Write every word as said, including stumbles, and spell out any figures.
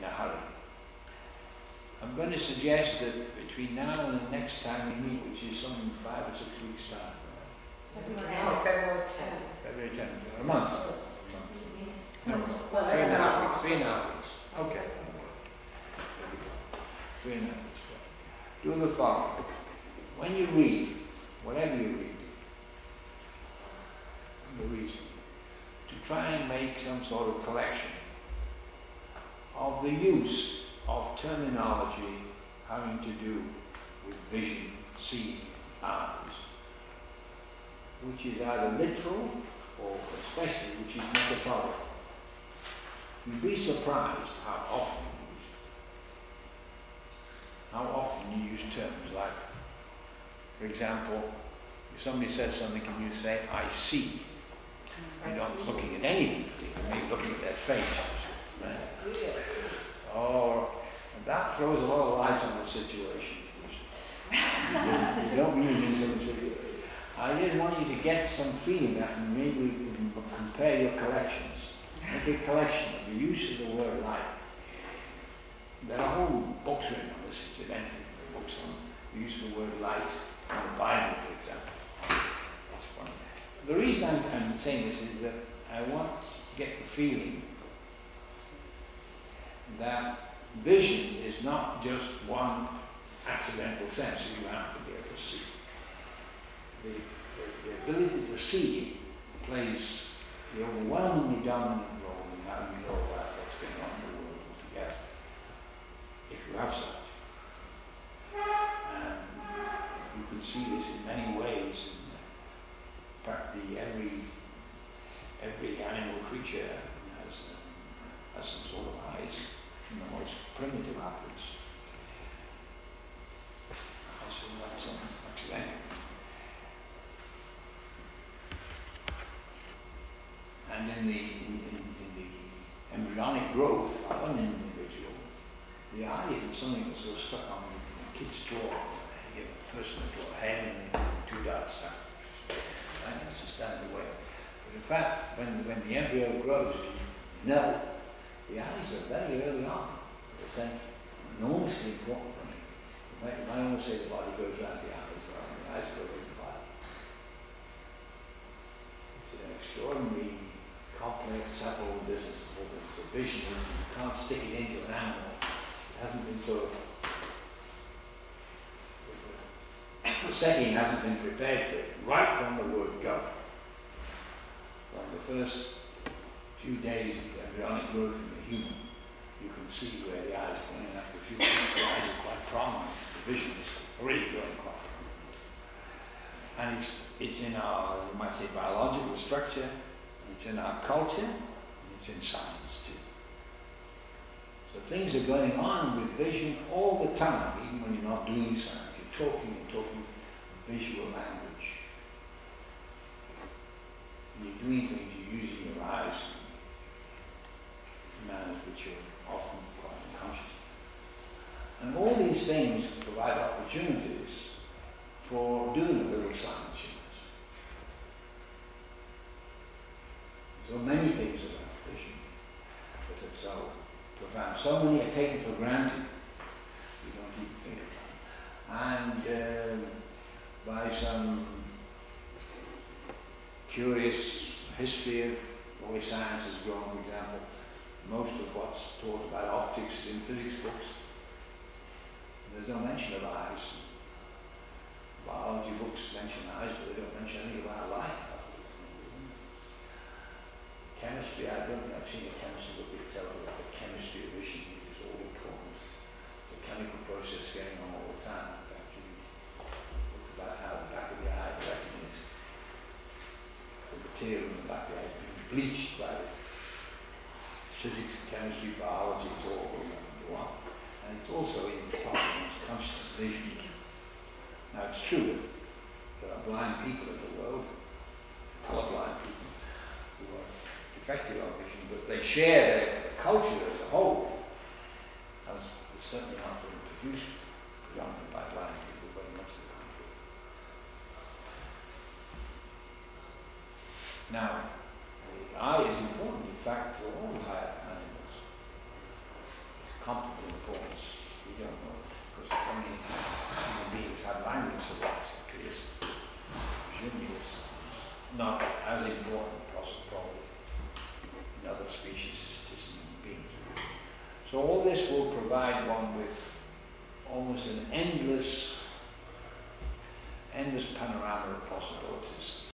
a hurry. I'm going to suggest that between now and the next time we meet, which is some five or six weeks time, February tenth. February tenth, a month. No, Well, three that's and a half not- weeks, three and a half weeks. Okay. Three and a half weeks. Do the following. When you read, whatever you read, the reason, to try and make some sort of collection of the use of terminology having to do with vision, seeing, eyes, which is either literal or especially which is metaphorical. You'd be surprised how often you use it. How often you use terms like, for example, if somebody says something and you say, I see, you're not looking at anything particular, you're looking at their face. Right? Or, and that throws a lot of light on the situation. You don't really mean something. I just want you to get some feeling that maybe we can compare your collections. Make a collection of the use of the word light. There are whole books written on this, incidentally. Books on the use of the word light in the Bible, for example. That's one. The reason I'm, I'm saying this is that I want to get the feeling that vision is not just one accidental sense that you have to be able to see. The, the, the ability to see plays the overwhelmingly dominant role in how you know about what's going on in the world altogether, if you have such. And you can see this in many ways. In practically every every animal creature has, um, has some sort of eyes, from the most primitive upwards. I assume that's something accidental. And in the, in, in, in the embryonic growth of an individual, the eye isn't something that's sort of stuck on a kid's jaw. You give a person a draw a head and then two dots stuck. Right? That's just out of the way. But in fact, when, when the embryo grows, you know, the eyes are very early on. They're enormously important. In fact, you might almost say the body goes around the eyes, rather than the eyes go around the body. It's an extraordinary complex several business. The vision is you can't stick it into an animal. It hasn't been sort of, the setting hasn't been prepared for it right from the word go. From the first few days of embryonic growth in the human, you can see where the eyes are going, and after a few weeks the eyes are quite prominent. The vision is really going quite prominent. And it's, it's in our, you might say, biological structure, it's in our culture, and it's in science too. So things are going on with vision all the time, even when you're not doing science. You're talking and talking visual language. When you're doing things, you're using your eyes in manners which are often quite unconscious. And all these things provide opportunities for doing a little science. So many things about vision that are so profound. So many are taken for granted. We don't even think of them. And uh, by some curious history of the way science has grown, for example, most of what's taught about optics is in physics books. There's no mention of eyes. Biology books mention eyes, but they don't mention anything about light. Chemistry, I don't think I've seen a chemistry book that tells you about the chemistry of vision. It's all important. The chemical process going on all the time. In fact, you look about how the back of the eye, the retina is, the material in the back of the eye is being bleached by physics, chemistry, biology, it's all going on. And it's also in part conscious vision. Now it's true that there are blind people in the world, colorblind people, who are effective on vision, but they share their, their culture as a whole, as it's certainly not been produced predominantly by blind people, very much the contrary. Now, the eye is important, in fact, for all higher animals. It's comparable importance, we don't know, because it's only human beings have language, so that's the case. Presumably it's not as important, possibly, probably, in other species as it is in human beings. So all this will provide one with almost an endless, endless panorama of possibilities.